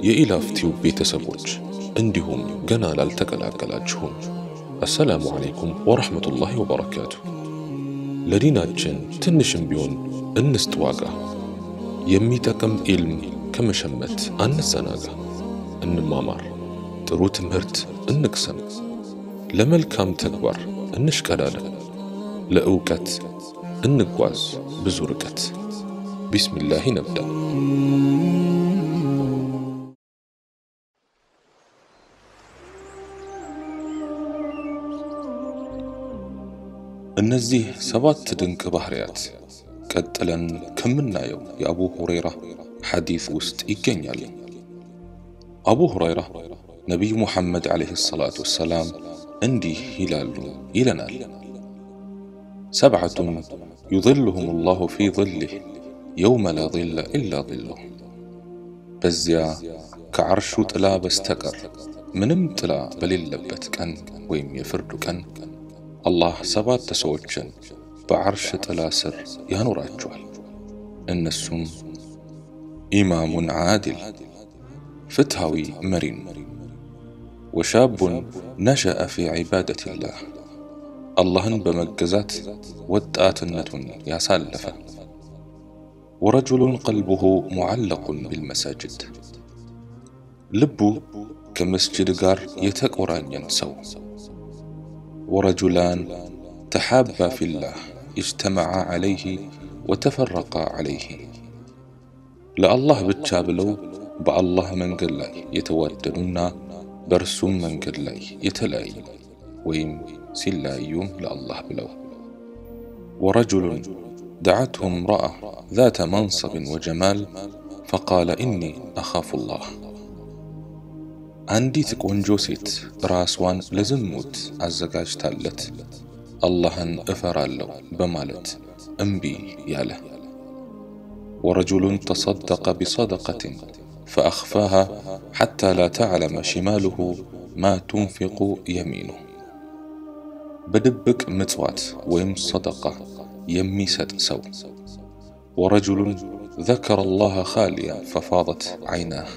የኢላፍቲው ቤተሰቦች እንዲሁም ገና ላልተቀላቀላችሁም አሰላሙ አለይኩም ወራህመቱላሂ ወበረካቱ። ለዲናችን ትንሽም ቢሆን እንስጥ ዋጋ። የሚጠቅም ኢልም ከመሸመት አንዘናጋ። እንማማር፣ ጥሩ ትምህርት እንቅሰም፣ ለመልካም ተግባር እንሽቀዳደም፣ ለእውቀት እንጓዝ ብዙ ርቀት። ቢስሚላህ ነብዳ። እነዚህ ሰባት ድንቅ ባህሪያት ቀጥለን ከምናየው የአቡ ሁረይራ ሐዲስ ውስጥ ይገኛሉ። አቡ ሁረይራ ነቢዩ ሙሐመድ ዓለይሂ ሰላቱ ወሰላም እንዲህ ይላሉ ይለናል። ሰብዓቱን ዩظልሁም ላሁ ፊ ظልህ የውመ ላ ظለ ኢላ ظልሁ። በዚያ ከዓርሹ ጥላ በስተቀር ምንም ጥላ በሌለበት ቀን ወይም የፍርዱ ቀን አላህ ሰባት ሰዎችን በዓርሽ ጥላ ስር ያኖራቸዋል። እነሱም ኢማሙን ዓድል ፍትሃዊ መሪን፣ ወሻቡን ነሸአ ፊ ዒባደቲላህ አላህን በመገዛት ወጣትነቱን ያሳለፈ፣ ወረጁሉን ቀልቡሁ ሙዓለቁን ቢልመሳጅድ ልቡ ከመስጅድ ጋር የተቆራኘን ሰው፣ ورجلان تحابا في الله اجتمعا عليه وتفرقا عليه لا الله بتشابلو بالله من قلاي يتوددونا برسوم من قلاي يتلاي ويم سلايوم لا الله بلو، ورجل دعته امرأة ذات منصب وجمال فقال إني أخاف الله. አንዲት ቆንጆ ሴት ራስዋን ለዝሙት አዘጋጅታለት አላህን እፈራለሁ በማለት እምቢ ያለ፣ ወረጁሉን ተሰደቀ ቢሰደቀትን ፈአኽፋሃ ሐታ ላ ተዕለመ ሽማሉሁ ማ ቱንፊቁ የሚኑሁ። በድብቅ ምጽዋት ወይም ሰደቃ የሚሰጥ ሰው፣ ወረጁሉን ذكر الله خاليا ففاضت عيناه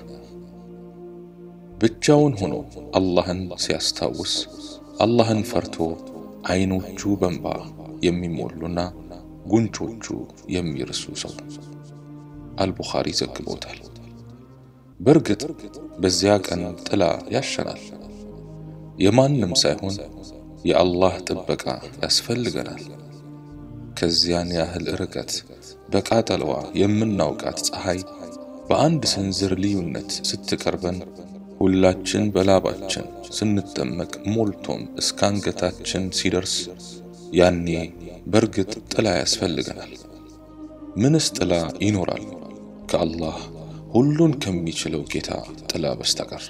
ብቻውን ሆኖ አላህን ሲያስታውስ አላህን ፈርቶ አይኖቹ በእንባ የሚሞሉና ጉንጮቹ የሚርሱ ሰው። አልቡኻሪ ዘግቦታል። በርግጥ በዚያ ቀን ጥላ ያሸናል። የማንም ሳይሆን የአላህ ጥበቃ ያስፈልገናል። ከዚያን ያህል ርቀት በቃጠለዋ የምናውቃት ፀሐይ በአንድ ስንዝር ልዩነት ስትቀርበን ሁላችን በላባችን ስንጠመቅ ሞልቶም እስከ አንገታችን ሲደርስ ያኔ በርግጥ ጥላ ያስፈልገናል። ምንስ ጥላ ይኖራል ከአላህ ሁሉን ከሚችለው ጌታ ጥላ በስተቀር?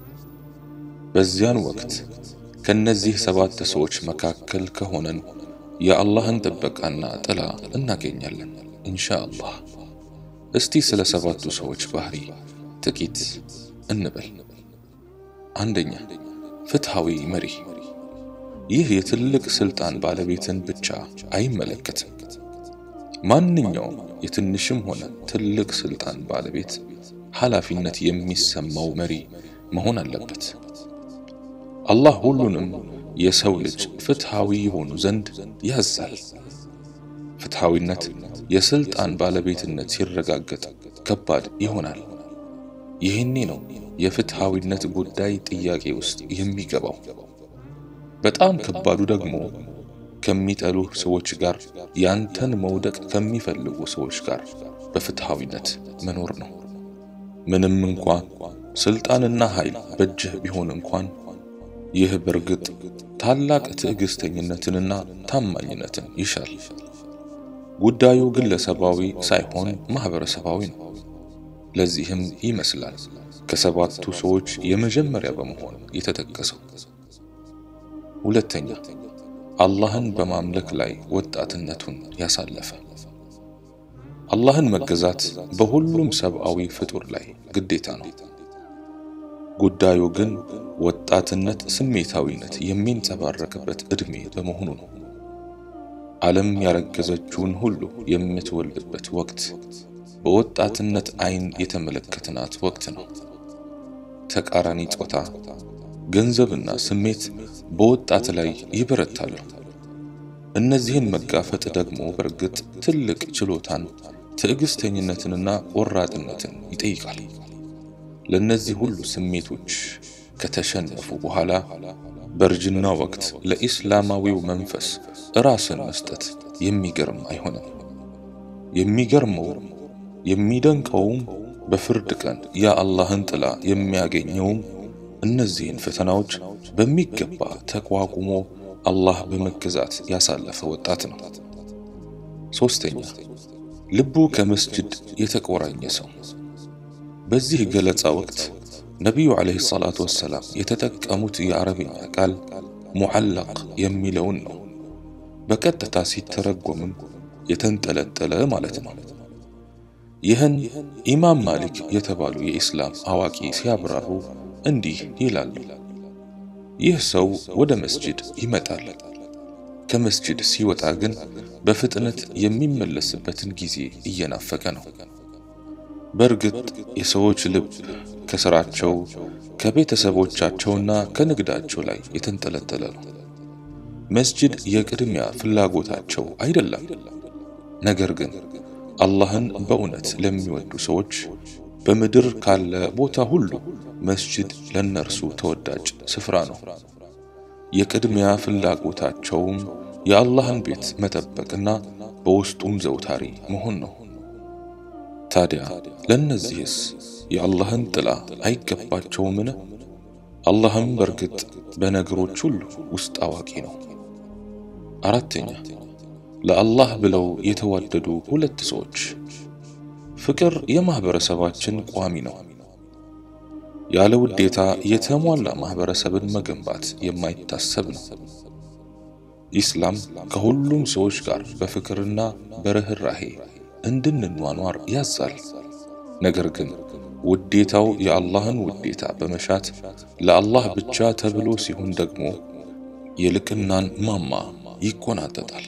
በዚያን ወቅት ከነዚህ ሰባት ሰዎች መካከል ከሆነን የአላህን ጥበቃና ጥላ እናገኛለን ኢንሻአላህ። እስቲ ስለ ሰባቱ ሰዎች ባህሪ ጥቂት እንበል። አንደኛ፣ ፍትሃዊ መሪ። ይህ የትልቅ ስልጣን ባለቤትን ብቻ አይመለከትም። ማንኛውም የትንሽም ሆነ ትልቅ ስልጣን ባለቤት ኃላፊነት የሚሰማው መሪ መሆን አለበት። አላህ ሁሉንም የሰው ልጅ ፍትሃዊ የሆኑ ዘንድ ያዛል። ፍትሃዊነት የስልጣን ባለቤትነት ሲረጋገጥ ከባድ ይሆናል። ይህኔ ነው የፍትሃዊነት ጉዳይ ጥያቄ ውስጥ የሚገባው። በጣም ከባዱ ደግሞ ከሚጠሉህ ሰዎች ጋር ያንተን መውደቅ ከሚፈልጉ ሰዎች ጋር በፍትሃዊነት መኖር ነው። ምንም እንኳን ስልጣንና ኃይል በእጅህ ቢሆን እንኳን ይህ በርግጥ ታላቅ ትዕግስተኝነትንና ታማኝነትን ይሻል። ጉዳዩ ግለሰባዊ ሳይሆን ማህበረሰባዊ ነው። ለዚህም ይመስላል ከሰባቱ ሰዎች የመጀመሪያ በመሆን የተጠቀሰው። ሁለተኛ፣ አላህን በማምለክ ላይ ወጣትነቱን ያሳለፈ። አላህን መገዛት በሁሉም ሰብአዊ ፍጡር ላይ ግዴታ ነው። ጉዳዩ ግን ወጣትነት ስሜታዊነት የሚንጸባረቅበት እድሜ በመሆኑ ነው። ዓለም ያረገዘችውን ሁሉ የምትወልድበት ወቅት በወጣትነት አይን የተመለከትናት ወቅት ነው። ተቃራኒ ጾታ፣ ገንዘብና ስሜት በወጣት ላይ ይበረታሉ። እነዚህን መጋፈጥ ደግሞ በርግጥ ትልቅ ችሎታን፣ ትዕግስተኝነትንና ቆራጥነትን ይጠይቃል። ለነዚህ ሁሉ ስሜቶች ከተሸነፉ በኋላ በርጅና ወቅት ለኢስላማዊው መንፈስ ራስን መስጠት የሚገርም አይሆንም። የሚገርመው የሚደንቀውም በፍርድ ቀን የአላህን ጥላ የሚያገኘውም እነዚህን ፈተናዎች በሚገባ ተቋቁሞ አላህ በመገዛት ያሳለፈ ወጣት ነው። ሶስተኛ፣ ልቡ ከመስጂድ የተቆራኘ ሰው። በዚህ ገለጻ ወቅት ነቢዩ ዓለይሂ ሰላቱ ወሰላም የተጠቀሙት የአረብኛ ቃል ሙዓለቅ የሚለውን ነው። በቀጥታ ሲተረጎምም የተንጠለጠለ ማለት ነው። ይህን ኢማም ማሊክ የተባሉ የኢስላም አዋቂ ሲያብራሩ እንዲህ ይላሉ። ይህ ሰው ወደ መስጂድ ይመጣል። ከመስጂድ ሲወጣ ግን በፍጥነት የሚመለስበትን ጊዜ እየናፈቀ ነው። በርግጥ የሰዎች ልብ ከስራቸው፣ ከቤተሰቦቻቸውና ከንግዳቸው ላይ የተንጠለጠለ ነው። መስጂድ የቅድሚያ ፍላጎታቸው አይደለም። ነገር ግን አላህን በእውነት ለሚወዱ ሰዎች በምድር ካለ ቦታ ሁሉ መስጂድ ለነርሱ ተወዳጅ ስፍራ ነው። የቅድሚያ ፍላጎታቸውም የአላህን ቤት መጠበቅና በውስጡም ዘውታሪ መሆን ነው። ታዲያ ለነዚህስ የአላህን ጥላ አይገባቸውምን? አላህም በርግጥ በነገሮች ሁሉ ውስጥ አዋቂ ነው። አራተኛ፣ ለአላህ ብለው የተዋደዱ ሁለት ሰዎች። ፍቅር የማህበረሰባችን ቋሚ ነው። ያለ ውዴታ የተሟላ ማህበረሰብን መገንባት የማይታሰብ ነው። ኢስላም ከሁሉም ሰዎች ጋር በፍቅርና በርህራሄ እንድንኗኗር ያዛል። ነገር ግን ውዴታው የአላህን ውዴታ በመሻት ለአላህ ብቻ ተብሎ ሲሆን ደግሞ የልቅናን ማማ ይቆናጠጣል።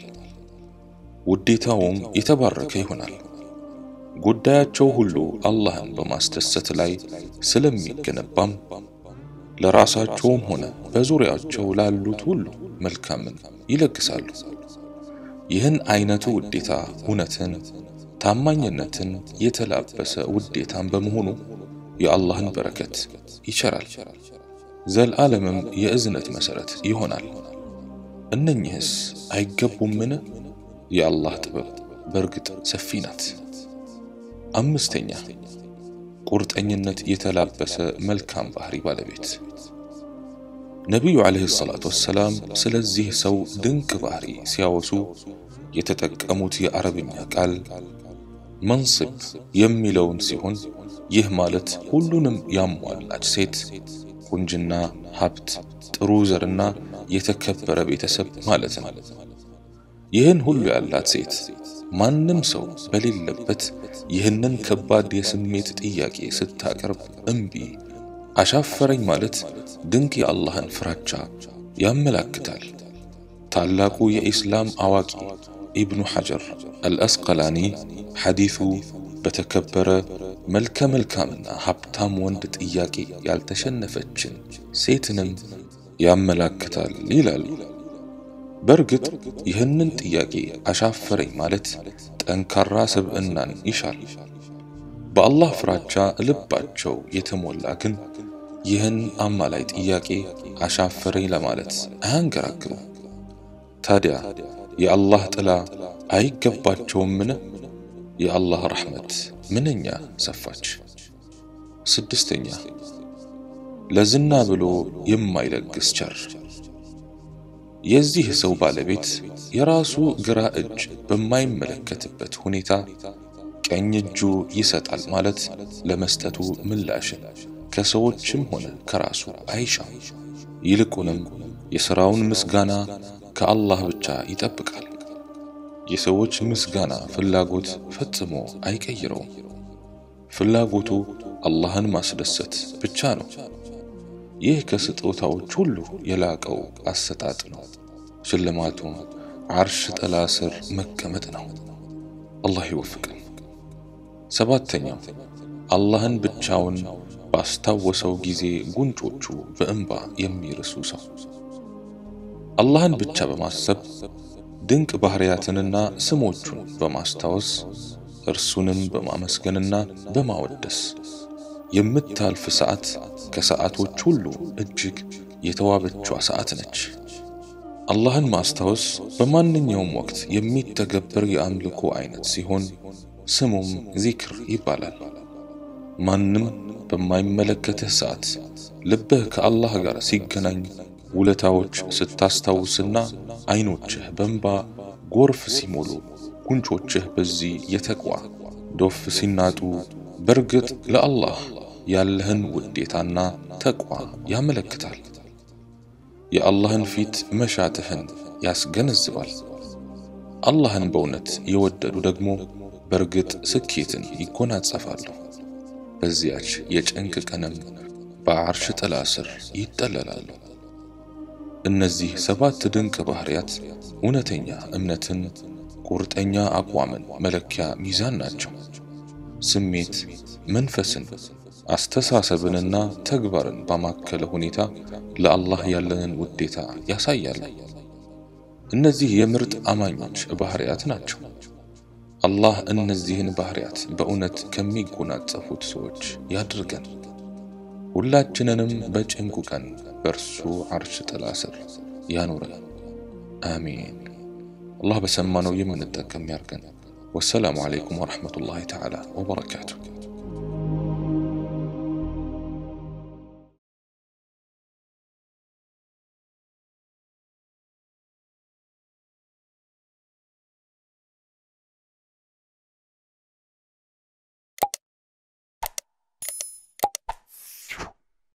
ውዴታውም የተባረከ ይሆናል። ጉዳያቸው ሁሉ አላህን በማስደሰት ላይ ስለሚገነባም ለራሳቸውም ሆነ በዙሪያቸው ላሉት ሁሉ መልካምን ይለግሳሉ። ይህን አይነቱ ውዴታ እውነትን፣ ታማኝነትን የተላበሰ ውዴታን በመሆኑ የአላህን በረከት ይቸራል፣ ዘልዓለምም የእዝነት መሰረት ይሆናል። እነኚህስ አይገቡምን? የአላህ ጥበብ በርግጥ ሰፊ ናት። አምስተኛ፣ ቁርጠኝነት የተላበሰ መልካም ባህሪ ባለቤት። ነቢዩ ዓለይሂ ሰላቱ ወሰላም ስለዚህ ሰው ድንቅ ባህሪ ሲያወሱ የተጠቀሙት የአረብኛ ቃል መንስብ የሚለውን ሲሆን ይህ ማለት ሁሉንም ያሟላች ሴት፣ ቁንጅና፣ ሀብት፣ ጥሩ ዘርና የተከበረ ቤተሰብ ማለት ነው። ይህን ሁሉ ያላት ሴት ማንም ሰው በሌለበት ይህንን ከባድ የስሜት ጥያቄ ስታቀርብ እምቢ አሻፈረኝ ማለት ድንቅ የአላህን ፍራቻ ያመላክታል። ታላቁ የኢስላም አዋቂ ኢብኑ ሐጀር አልአስቀላኒ ሐዲሱ በተከበረ መልከ መልካምና ሀብታም ወንድ ጥያቄ ያልተሸነፈችን ሴትንም ያመላክታል ይላሉ። በርግጥ ይህንን ጥያቄ አሻፈረኝ ማለት ጠንካራ ስብዕናን ይሻል። በአላህ ፍራቻ ልባቸው የተሞላ ግን ይህን አማላይ ጥያቄ አሻፈረኝ ለማለት አያንገራግሩም። ታዲያ የአላህ ጥላ አይገባቸውምን? የአላህ ረሕመት ምንኛ ሰፋች። ስድስተኛ፣ ለዝና ብሎ የማይለግስ ቸር። የዚህ ሰው ባለቤት የራሱ ግራ እጅ በማይመለከትበት ሁኔታ ቀኝ እጁ ይሰጣል ማለት ለመስጠቱ ምላሽን ከሰዎችም ሆነ ከራሱ አይሻም። ይልቁንም የሥራውን ምስጋና ከአላህ ብቻ ይጠብቃል። የሰዎች ምስጋና ፍላጎት ፈጽሞ አይቀይረውም። ፍላጎቱ አላህን ማስደሰት ብቻ ነው። ይህ ከስጦታዎች ሁሉ የላቀው አሰጣጥ ነው። ሽልማቱም ዓርሽ ጥላ ስር መቀመጥ ነው። አላህ ይወፍቀን። ሰባተኛው፣ አላህን ብቻውን ባስታወሰው ጊዜ ጉንጮቹ በእንባ የሚርሱ ሰው። አላህን ብቻ በማሰብ ድንቅ ባህሪያትንና ስሞቹን በማስታወስ እርሱንም በማመስገንና በማወደስ የምታልፍ ሰዓት ከሰዓቶች ሁሉ እጅግ የተዋበችዋ ሰዓት ነች። አላህን ማስታወስ በማንኛውም ወቅት የሚተገበር የአምልኮ አይነት ሲሆን ስሙም ዚክር ይባላል። ማንም በማይመለከትህ ሰዓት ልብህ ከአላህ ጋር ሲገናኝ ውለታዎች ስታስታውስና አይኖችህ በእንባ ጎርፍ ሲሞሉ ጉንጮችህ በዚህ የተቅዋ ዶፍ ሲናጡ በርግጥ ለአላህ ያለህን ውዴታና ተቅዋ ያመለክታል። የአላህን ፊት መሻትህን ያስገነዝባል። አላህን በእውነት የወደዱ ደግሞ በርግጥ ስኬትን ይጎናጸፋሉ። በዚያች የጭንቅ ቀንም በዓርሽ ጥላ ስር ይጠለላሉ። እነዚህ 7 ድንቅ ባህሪያት እውነተኛ እምነትን፣ ቁርጠኛ አቋምን መለኪያ ሚዛን ናቸው። ስሜት፣ መንፈስን፣ አስተሳሰብንና ተግባርን በማከለ ሁኔታ ለአላህ ያለንን ውዴታ ያሳያል። እነዚህ የምርጥ አማኞች ባህሪያት ናቸው። አላህ እነዚህን ባህሪያት በእውነት ከሚጎናጸፉት ሰዎች ያድርገን። ሁላችንንም በጭንቁ ቀን በእርሱ ዓርሽ ጥላ ስር ያኑረን። አሚን። አላህ በሰማነው የምንጠቀም ያርገን። ወሰላሙ ዓለይኩም ወረሕመቱላሂ ተዓላ ወበረካቱሁ።